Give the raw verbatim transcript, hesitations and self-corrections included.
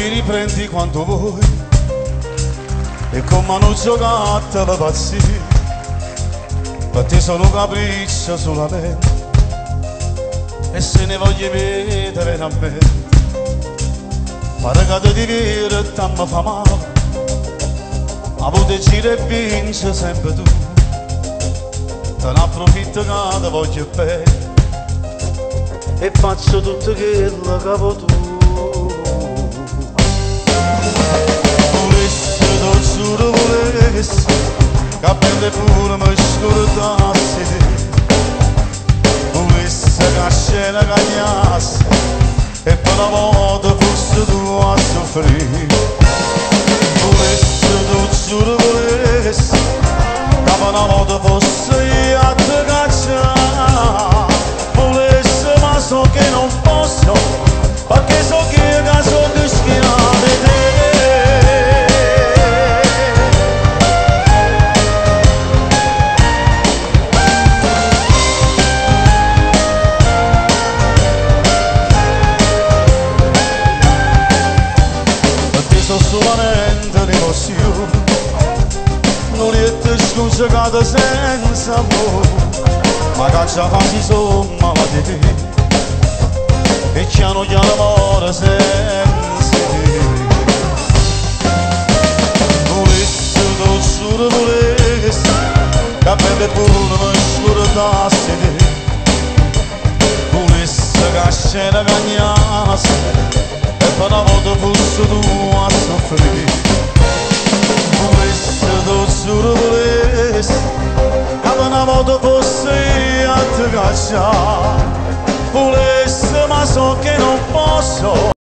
riprendi quando vuoi e con mano giocata la pazzia, per te sono capriccio solamente e se ne voglio vedere a me, pare che ti dire tanto fa male, ma poter girare e vince sempre tu, te ne approfitto che ti voglio bene e faccio tutto quello che vuoi tu. Volessi, ti giuro volessi, che prende pure mi scordassi te, volessi che la scena cagnasse e per una volta fosse tu a soffrire. Volessi, ti giuro volessi, che per una volta fosse io a te cacciare. Volessi ma so che non posso, perché so che io sono destinata a te. Solamente un'emozione, non riesco scongiacata senza amore, ma caccia quasi somma la di te, e piano piano muore senza te. Volessi, ti giuro volessi, che prende pure mi scordassi te, volessi che la scena cagnasse e per una volta fosse tu a soffrire. Volessi, ti giuro volessi, che per una volta fosse io a te cacciare. Volessi ma so che non posso.